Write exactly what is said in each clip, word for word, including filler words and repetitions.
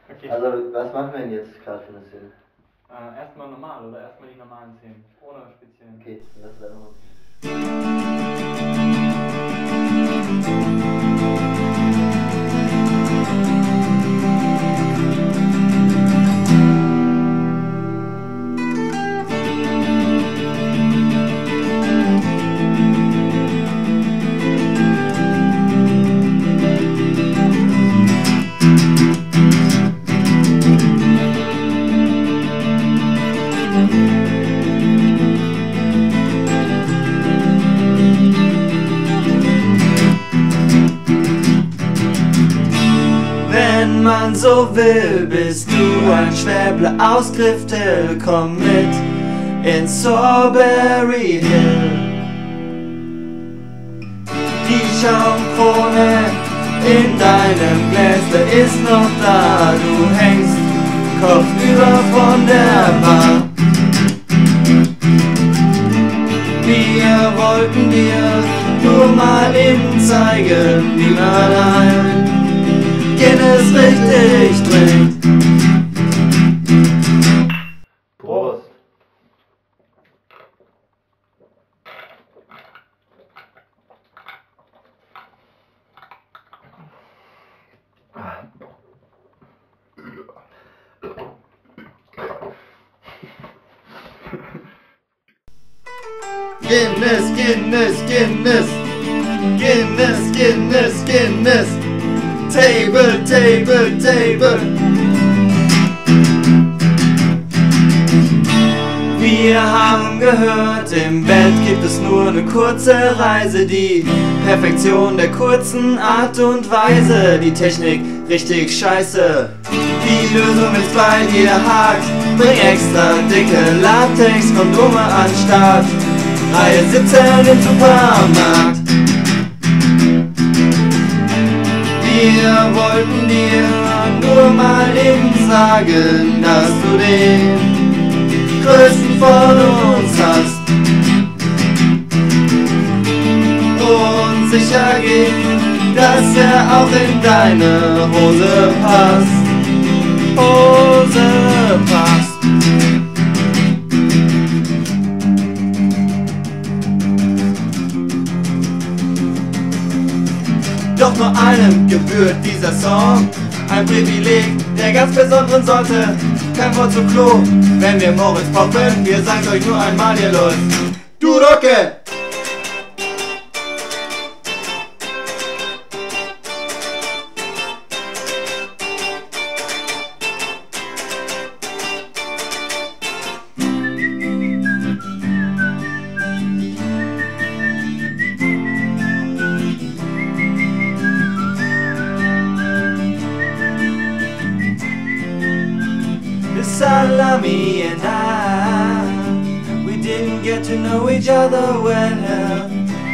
Okay. Also, was machen wir denn jetzt gerade für eine Szene? Äh, erstmal normal oder erstmal die normalen Szenen, ohne speziellen. Okay, lass es einfach mal. Wenn man so will, bist du ein Schwäbler aus Griftel, komm mit ins Strawberry Hill. Die Schaumkrone in deinem Gläsle ist noch da, du hängst kopfüber von der Bar. Wir wollten dir nur mal eben zeigen, wie man ein Guinness richtig trinkt. Prost! Guinness, Guinness, Guinness, Guinness, Guinness, Guinness, Table, Table, Table. Wir haben gehört, im Bett gibt es nur eine kurze Reise, die Perfektion der kurzen Art und Weise, die Technik richtig scheiße, die Lösung ist bei dir hakt, bring extra dicke Latex-Kondome an Start, Reihe siebzehn im Supermarkt. Wir wollten dir nur mal eben sagen, dass du den größten von uns hast und sicher gehen, dass er auch in deine Hose passt. Hose passt. Doch nur einem gebührt dieser Song, ein Privileg der ganz besonderen Sorte. Kein Wort zu Klo, wenn wir Moritz poppen, wir sagen euch nur einmal, ihr Leute, du Rocke! Salami and I, we didn't get to know each other well.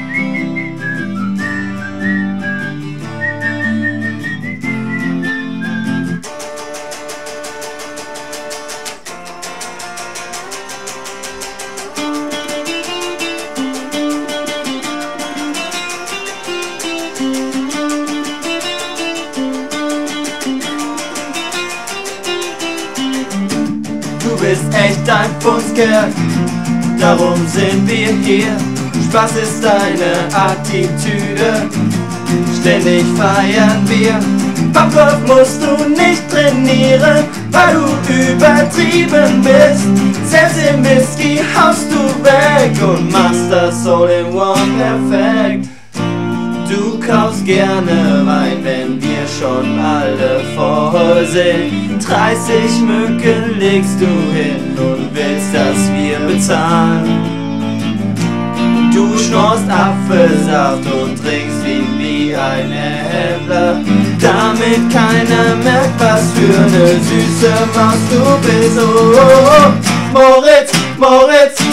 Du bist echt ein Funkskerl, darum sind wir hier. Spaß ist deine Attitüde, ständig feiern wir. Pump-Up musst du nicht trainieren, weil du übertrieben bist. Selbst im Whisky haust du weg und machst das All-in-One perfekt. Du kaufst gerne Wein, wenn wir schon alle voll sind. dreißig Mücken legst du hin und willst, dass wir bezahlen. Du schnorst Apfelsaft und trinkst ihn wie ein Händler, damit keiner merkt, was für eine süße Maus du bist. Oh, oh, oh. Moritz, Moritz,